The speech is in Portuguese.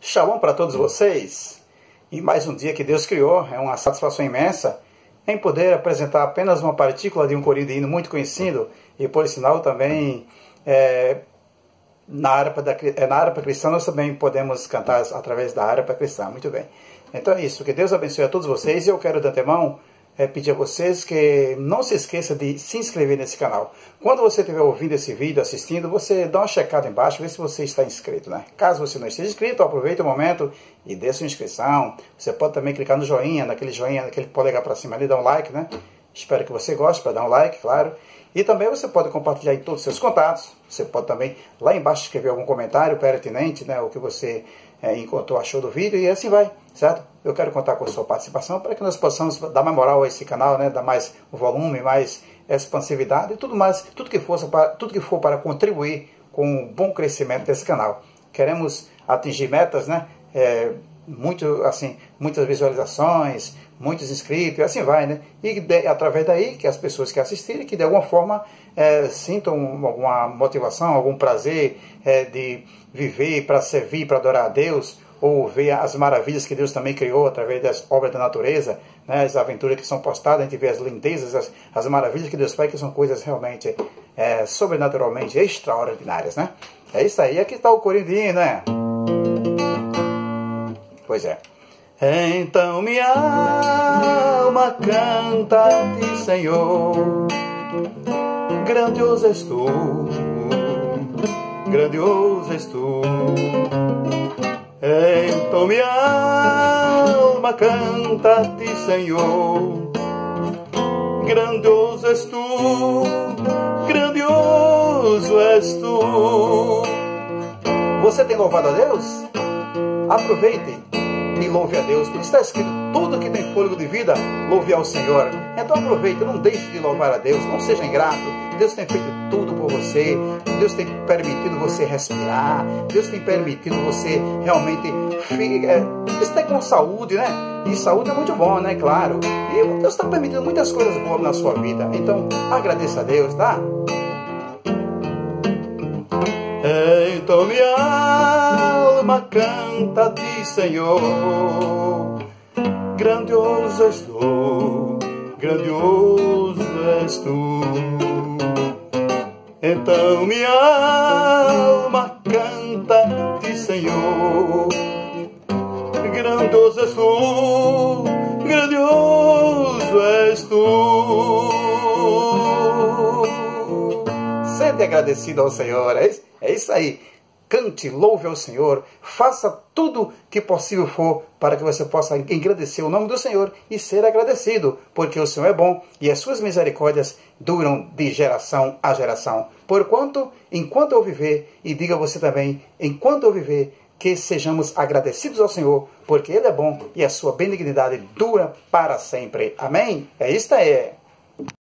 Shalom para todos vocês. E mais um dia que Deus criou, é uma satisfação imensa em poder apresentar apenas uma partícula de um corido hino muito conhecido e, por sinal, também na harpa cristã nós também podemos cantar através da harpa cristã. Muito bem. Então é isso, que Deus abençoe a todos vocês e eu quero de antemão pedir a vocês que não se esqueça de se inscrever nesse canal. Quando você estiver ouvindo esse vídeo, assistindo, você dá uma checada embaixo, vê se você está inscrito, né? Caso você não esteja inscrito, aproveite o momento e dê sua inscrição. Você pode também clicar no joinha, naquele polegar para cima ali, dar um like, né? Espero que você goste, para dar um like, claro. E também você pode compartilhar em todos os seus contatos. Você pode também lá embaixo escrever algum comentário pertinente, né? O que você encontrou, achou do vídeo e assim vai, certo? Eu quero contar com a sua participação para que nós possamos dar mais moral a esse canal, né? Dar mais volume, mais expansividade e tudo mais, tudo que for para contribuir com o bom crescimento desse canal. Queremos atingir metas, né? Muitas visualizações, muitos inscritos, e assim vai, né? E através daí, que as pessoas que assistirem, que de alguma forma sintam alguma motivação, algum prazer de viver para servir, para adorar a Deus, ou ver as maravilhas que Deus também criou através das obras da natureza, né? As aventuras que são postadas, a gente vê as lindezas, as maravilhas que Deus faz, que são coisas realmente sobrenaturalmente extraordinárias, né? É isso aí, aqui está o corindinho, né? Pois é. Então minha alma canta a ti, Senhor, grandioso és tu, grandioso és tu. Então minha alma canta a ti, Senhor, grandioso és tu, grandioso és tu. Você tem louvado a Deus? Aproveite e louve a Deus, porque está escrito: tudo que tem fôlego de vida, louve ao Senhor. Então aproveite, não deixe de louvar a Deus, não seja ingrato. Deus tem feito tudo por você, Deus tem permitido você respirar, Deus tem permitido você realmente estar com saúde, né? E saúde é muito bom, né? Claro. E Deus está permitindo muitas coisas boas na sua vida. Então agradeça a Deus, tá? Então minha alma canta a ti, Senhor, grandioso és tu, grandioso és tu. Então minha alma canta a ti, Senhor, grandioso és tu, grandioso és tu. Sente agradecido ao Senhor, é isso aí. Cante, louve ao Senhor, faça tudo que possível for para que você possa engrandecer o nome do Senhor e ser agradecido, porque o Senhor é bom e as suas misericórdias duram de geração a geração. Enquanto eu viver, e diga você também, enquanto eu viver, que sejamos agradecidos ao Senhor, porque Ele é bom e a sua benignidade dura para sempre. Amém? É isto aí.